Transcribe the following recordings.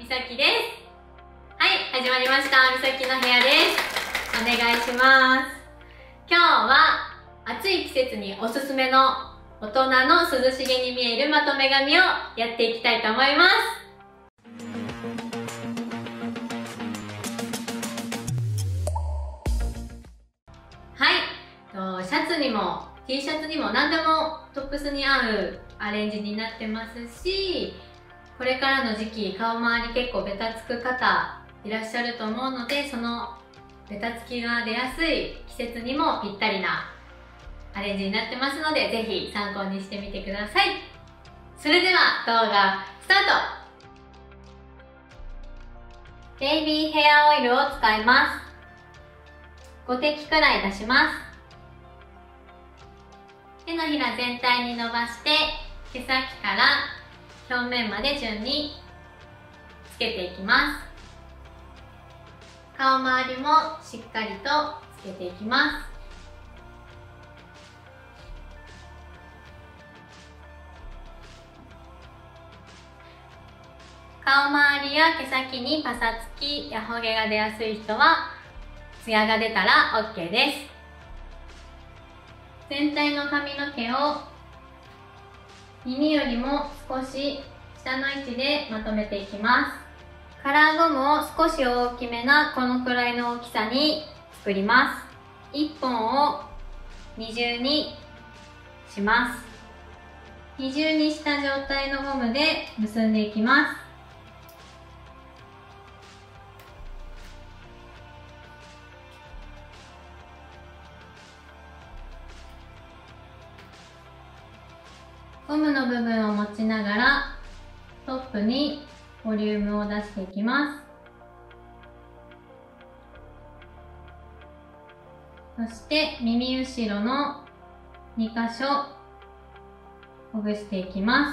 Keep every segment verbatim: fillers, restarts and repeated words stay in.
さきです。はい、始まりました。みさきの部屋です。お願いします。今日は暑い季節におすすめの大人の涼しげに見えるまとめ髪をやっていきたいと思います。はい、シャツにも T シャツにも何でもトップスに合うアレンジになってますし、これからの時期顔周り結構ベタつく方いらっしゃると思うので、そのベタつきが出やすい季節にもぴったりなアレンジになってますので、ぜひ参考にしてみてください。それでは動画スタート。ベイビーヘアオイルを使います。ごてきくらい出します。手のひら全体に伸ばして毛先から表面まで順につけていきます。顔周りもしっかりとつけていきます。顔周りや毛先にパサつきやほげが出やすい人はツヤが出たら オーケー です。全体の髪の毛を耳よりも少し下の位置でまとめていきます。カラーゴムを少し大きめなこのくらいの大きさに作ります。いっぽんを二重にします。二重にした状態のゴムで結んでいきます。ゴムの部分を持ちながらトップにボリュームを出していきます。そして耳後ろのにかしょほぐしていきます。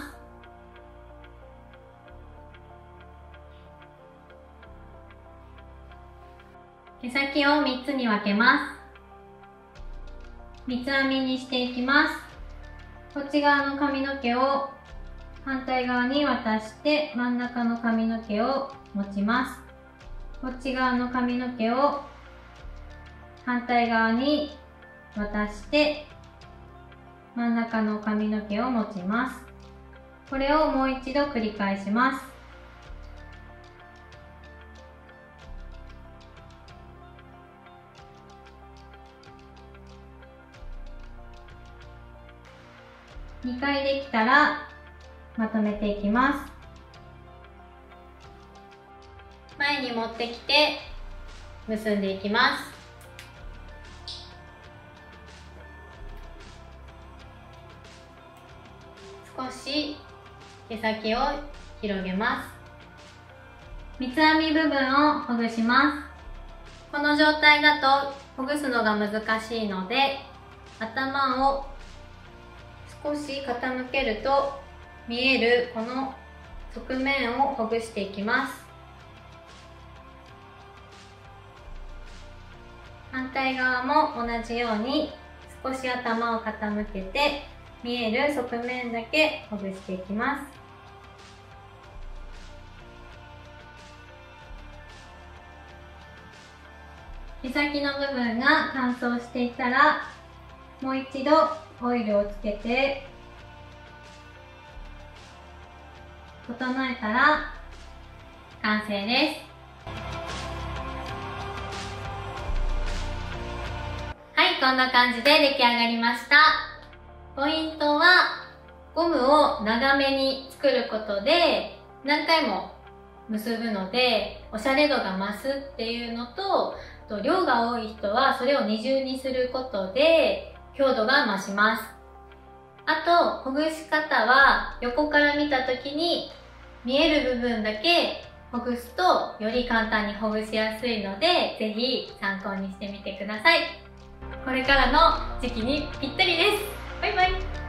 毛先をみっつに分けます。三つ編みにしていきます。こっち側の髪の毛を反対側に渡して真ん中の髪の毛を持ちます。こっち側の髪の毛を反対側に渡して真ん中の髪の毛を持ちます。これをもう一度繰り返します。にかいできたらまとめていきます。前に持ってきて結んでいきます。少し毛先を広げます。三つ編み部分をほぐします。この状態だとほぐすのが難しいので、頭を少し傾けると見えるこの側面をほぐしていきます。反対側も同じように少し頭を傾けて見える側面だけほぐしていきます。毛先の部分が乾燥していたらもう一度オイルをつけて整えたら完成です。はい、こんな感じで出来上がりました。ポイントはゴムを長めに作ることで何回も結ぶのでおしゃれ度が増すっていうのと、と量が多い人はそれを二重にすることで強度が増します。あとほぐし方は横から見た時に見える部分だけほぐすとより簡単にほぐしやすいので、ぜひ参考にしてみてください。これからの時期にぴったりです。バイバイ。